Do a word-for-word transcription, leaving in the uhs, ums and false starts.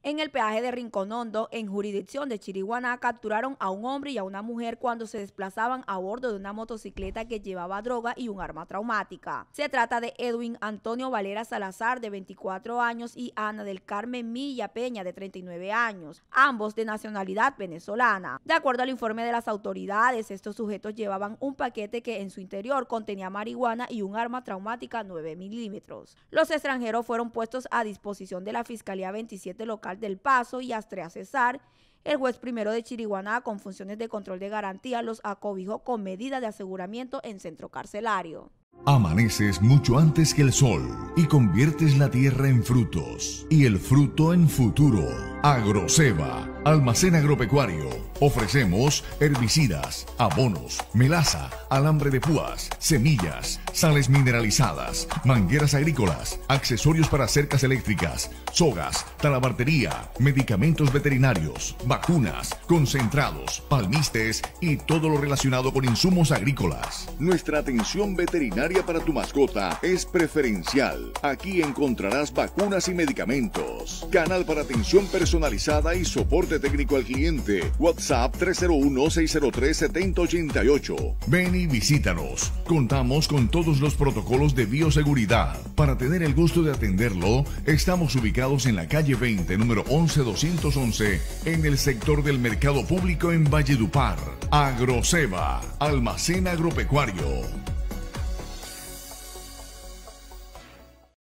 En el peaje de Rincón Hondo, en jurisdicción de Chiriguaná, capturaron a un hombre y a una mujer cuando se desplazaban a bordo de una motocicleta que llevaba droga y un arma traumática. Se trata de Edwin Antonio Valera Salazar, de veinticuatro años, y Ana del Carmen Milla Peña, de treinta y nueve años, ambos de nacionalidad venezolana. De acuerdo al informe de las autoridades, estos sujetos llevaban un paquete que en su interior contenía marihuana y un arma traumática nueve milímetros. Los extranjeros fueron puestos a disposición de la Fiscalía veintisiete local del Paso y Astrea Cesar. El juez primero de Chiriguaná, con funciones de control de garantía, los acobijó con medida de aseguramiento en centro carcelario. Amaneces mucho antes que el sol y conviertes la tierra en frutos y el fruto en futuro. Agroceba, almacén agropecuario. Ofrecemos herbicidas, abonos, melaza, alambre de púas, semillas, sales mineralizadas, mangueras agrícolas, accesorios para cercas eléctricas, sogas, talabartería, medicamentos veterinarios, vacunas, concentrados, palmistes y todo lo relacionado con insumos agrícolas. Nuestra atención veterinaria para tu mascota es preferencial. Aquí encontrarás vacunas y medicamentos. Canal para atención personalizada y soporte técnico al cliente. WhatsApp tres cero uno, seis cero tres, siete cero ocho ocho. Ven y visítanos. Contamos con todos los protocolos de bioseguridad. Para tener el gusto de atenderlo, estamos ubicados en la calle veinte, número once doscientos once, en el sector del Mercado Público en Valledupar. Agroceba, almacén agropecuario.